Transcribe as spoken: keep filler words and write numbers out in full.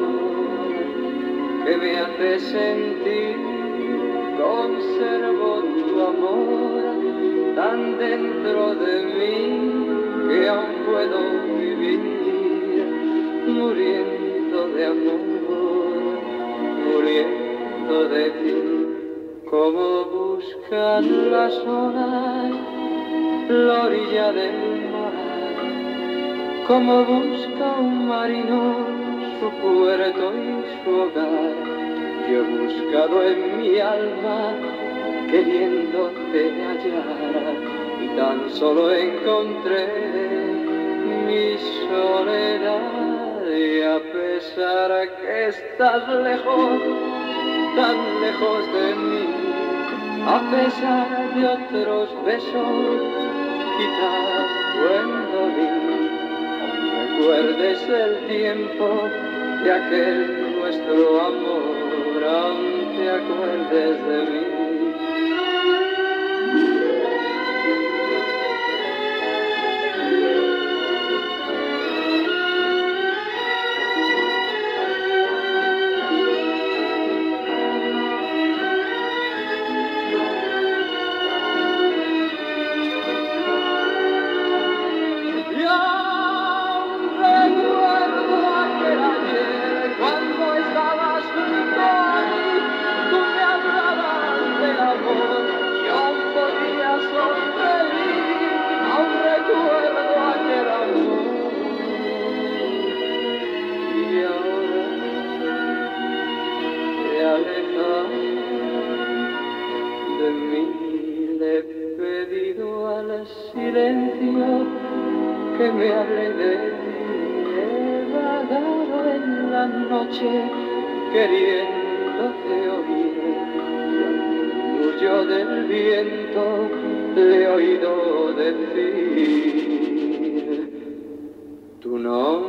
que me hace sentir, conservo tu amor tan dentro de mí que aún puedo vivir muriendo de amor, muriendo de ti. Como buscan las olas la orilla del mar, como busca un marino su puerto y su hogar. Yo he buscado en mi alma queriéndote hallar y tan solo encontré mi soledad. Y a pesar que estás lejos, tan lejos de mí, a pesar de otros besos, quizás cuando vi, recuerdes el tiempo de aquel nuestro amor, aún te acuerdes de mí. De mí le he pedido al silencio que me hable de ti. He vagado en la noche queriéndote oír, y al murmullo del viento le he oído decir tu nombre.